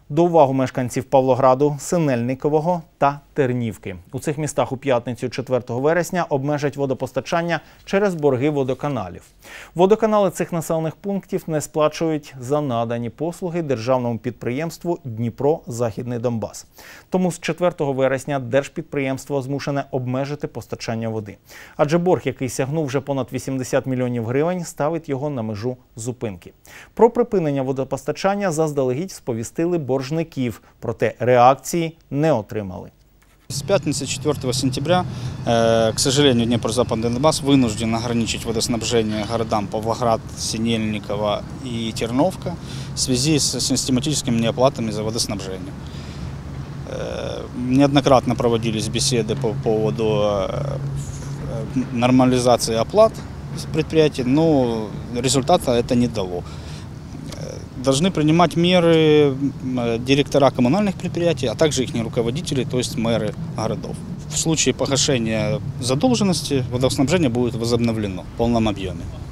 До уваги мешканців Павлограду, Синельникового та Тернівки. У цих містах у п'ятницю 4 вересня обмежать водопостачання через борги водоканалів. Водоканали цих населених пунктів не сплачують за надані послуги державному підприємству «Дніпро-Західний Донбас». Тому з 4 вересня держпідприємство змушене обмежити постачання води. Адже борг, який сягнув вже понад 80 мільйонів гривень, ставить його на межу зупинки. Про припинення водопостачання заздалегідь сповістили боржників, проте реакції не отримали. С пятницы 4 сентября, к сожалению, Днепро-Западный Донбасс вынужден ограничить водоснабжение городам Павлоград, Синельниково и Терновка в связи с систематическими неоплатами за водоснабжение. Неоднократно проводились беседы по поводу нормализации оплат предприятий, но результата это не дало. Должны принимать меры директора коммунальных предприятий, а также их руководители, то есть мэры городов. В случае погашения задолженности водоснабжение будет возобновлено в полном объеме.